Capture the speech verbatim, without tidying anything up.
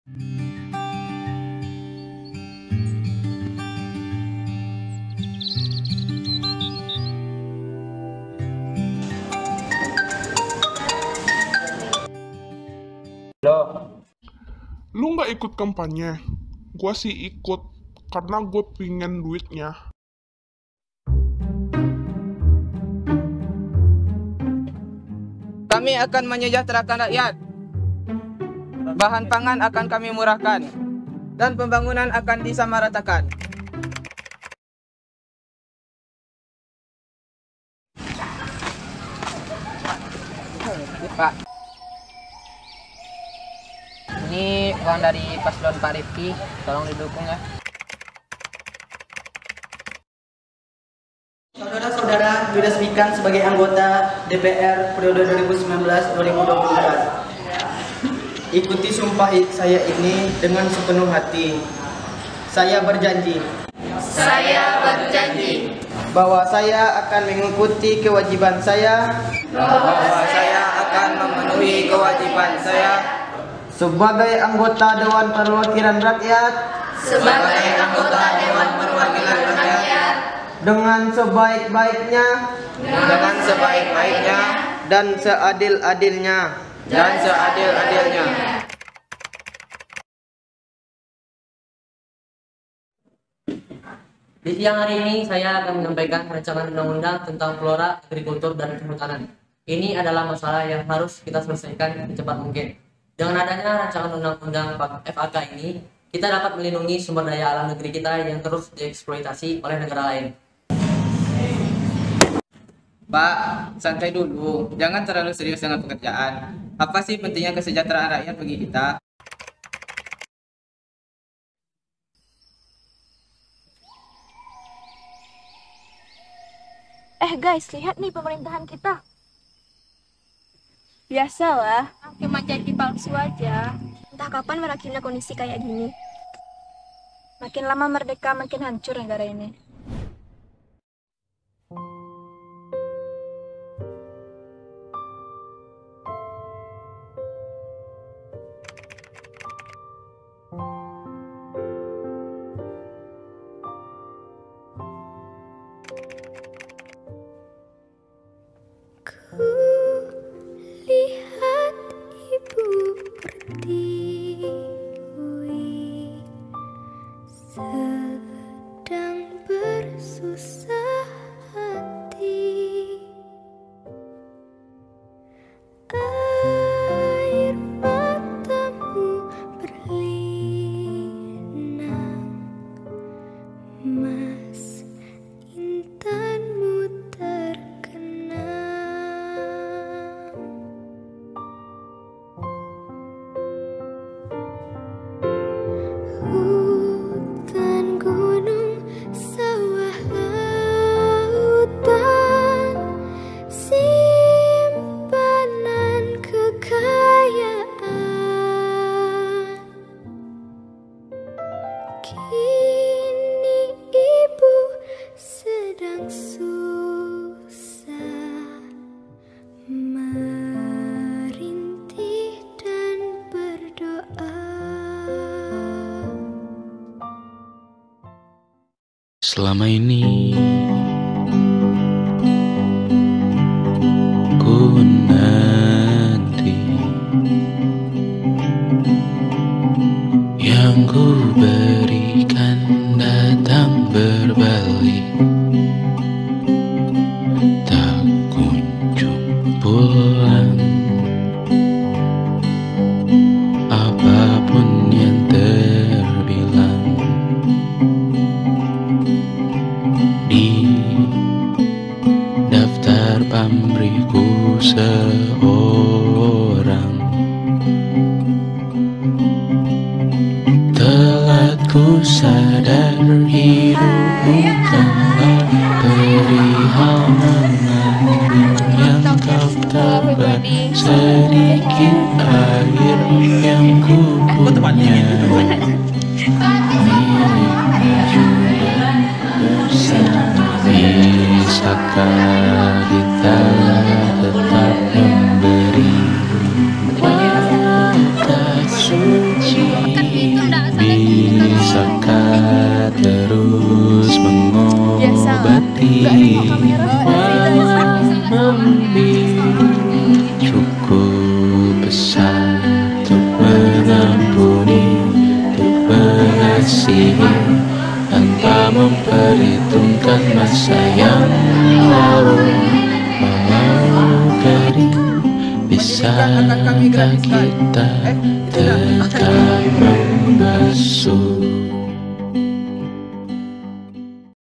Loh, Lu nggak ikut kampanye? Gua sih ikut, karena gue pingin duitnya. kami akan menyejahterakan rakyat. Bahan pangan akan kami murahkan. Dan pembangunan akan disamaratakan. Pak, ini uang dari paslon Pak Rifki, tolong didukung ya. Saudara-saudara diresmikan sebagai anggota D P R periode dua ribu sembilan belas sampai dua ribu dua puluh empat. Ikuti sumpah saya ini dengan sepenuh hati. Saya berjanji. Saya berjanji Bahwa saya akan mengikuti kewajiban saya. Bahwa saya akan memenuhi kewajiban saya Sebagai anggota Dewan Perwakilan Rakyat. sebagai anggota Dewan Perwakilan Rakyat Dengan sebaik-baiknya. dengan sebaik-baiknya Dan seadil-adilnya. dan seadil-adilnya. Di siang hari ini saya akan menyampaikan rancangan undang-undang tentang flora, agrikultur, dan kehutanan. Ini adalah masalah yang harus kita selesaikan secepat mungkin. Dengan adanya rancangan undang-undang F A K ini, kita dapat melindungi sumber daya alam negeri kita yang terus dieksploitasi oleh negara lain. Pak, santai dulu. Jangan terlalu serius dengan pekerjaan. Apa sih pentingnya kesejahteraan rakyat bagi kita? Eh guys, lihat nih pemerintahan kita. Biasalah, cuma janji palsu aja. Entah kapan berakhirnya kondisi kayak gini. Makin lama merdeka, makin hancur negara ini. Lihat ibu pertiwi sedang bersusah hati. Air matamu berlinang, mas intanmu terkenang. Hutan, gunung, sawah, lautan, simpanan kekayaan. Kini ibu sedang susah merintih dan berdoa. Selama ini ku nanti yang ku berikan datang berbalik, tak kunjung pulang. Apapun yang terbilang di daftar pamrihku seorang, telah ku sadar hidup bukanlah perihal mengambil yang kau tabur, sedikit air yang ku punya miliknya juga bersama. Bisakah kita tetap memberi watak suci mengobati membimbing. Cukup besar untuk mengampuni, untuk mengasihi, tanpa memperhitungkan masa yang lalu. Walau kering, bisakah kita tetap membasuh?